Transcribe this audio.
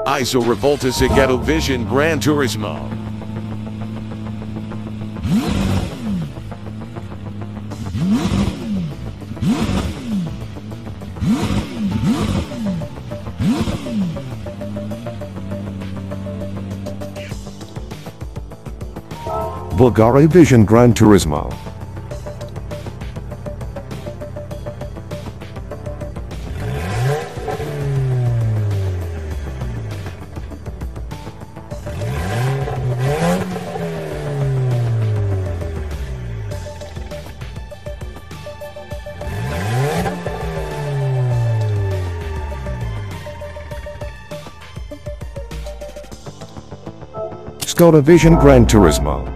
Iso Rivolta Zagato VGT Gran Turismo. Bvlgari VGT Gran Turismo. Skoda VGT Gran Turismo.